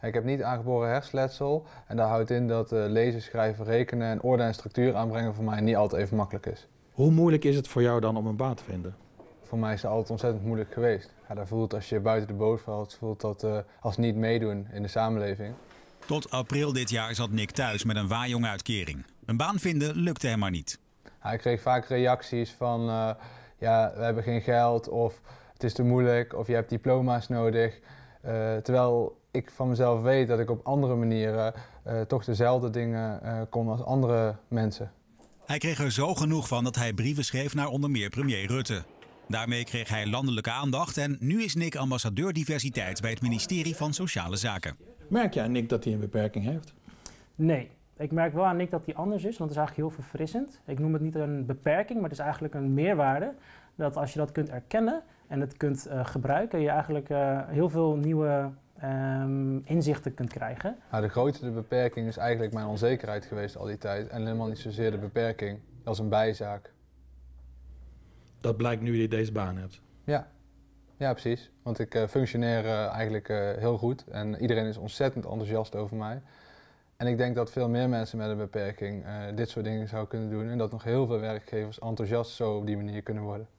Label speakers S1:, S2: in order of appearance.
S1: Ik heb niet aangeboren hersenletsel en dat houdt in dat lezen, schrijven, rekenen en orde en structuur aanbrengen voor mij niet altijd even makkelijk is.
S2: Hoe moeilijk is het voor jou dan om een baan te vinden?
S1: Voor mij is het altijd ontzettend moeilijk geweest. Ja, dat voelt als je buiten de boot valt, voelt dat als niet meedoen in de samenleving.
S3: Tot april dit jaar zat Nick thuis met een waaijongeuitkering. Een baan vinden lukte hem maar niet.
S1: Ja, ik kreeg vaak reacties van ja, we hebben geen geld of het is te moeilijk of je hebt diploma's nodig. Terwijl ik van mezelf weet dat ik op andere manieren toch dezelfde dingen kon als andere mensen.
S3: Hij kreeg er zo genoeg van dat hij brieven schreef naar onder meer premier Rutte. Daarmee kreeg hij landelijke aandacht en nu is Nick ambassadeur diversiteit bij het ministerie van Sociale Zaken.
S2: Merk je aan Nick dat hij een beperking heeft?
S4: Nee, ik merk wel aan Nick dat hij anders is, want het is eigenlijk heel verfrissend. Ik noem het niet een beperking, maar het is eigenlijk een meerwaarde. Dat als je dat kunt erkennen en het kunt gebruiken, je eigenlijk heel veel nieuwe inzichten kunt krijgen.
S1: Nou, de grootste beperking is eigenlijk mijn onzekerheid geweest al die tijd. En helemaal niet zozeer de beperking, dat is een bijzaak.
S2: Dat blijkt nu je deze baan hebt.
S1: Ja, ja precies. Want ik functioneer eigenlijk heel goed en iedereen is ontzettend enthousiast over mij. En ik denk dat veel meer mensen met een beperking dit soort dingen zouden kunnen doen en dat nog heel veel werkgevers enthousiast zo op die manier kunnen worden.